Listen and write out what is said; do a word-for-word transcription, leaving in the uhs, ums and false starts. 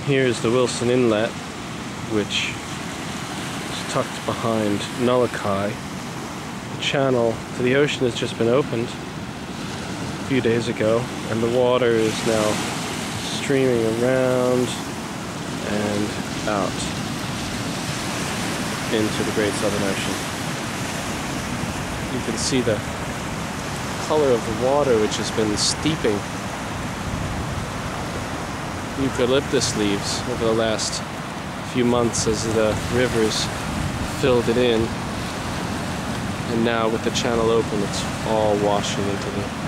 Here's the Wilson Inlet, which is tucked behind Nullakai. The channel to the ocean has just been opened a few days ago, and the water is now streaming around and out into the Great Southern Ocean. You can see the color of the water, which has been steeping eucalyptus leaves over the last few months as the rivers filled it in, and now with the channel open, it's all washing into the